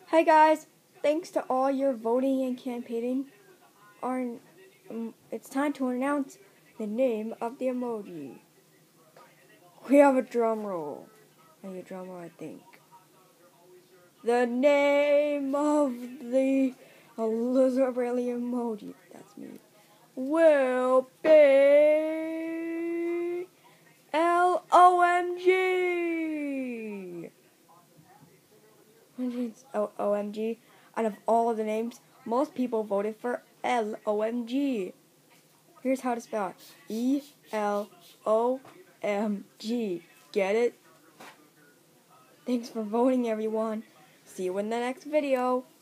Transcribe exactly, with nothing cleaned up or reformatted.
Hey guys, thanks to all your voting and campaigning, our, um, it's time to announce the name of the emoji. We have a drum roll. I need a drum roll, I think. The name of the Elisabeth Brantley emoji, that's me, will be L O M G. O M G. Out of all the names, most people voted for L O M G. Here's how to spell it. E L O M G. Get it? Thanks for voting, everyone. See you in the next video.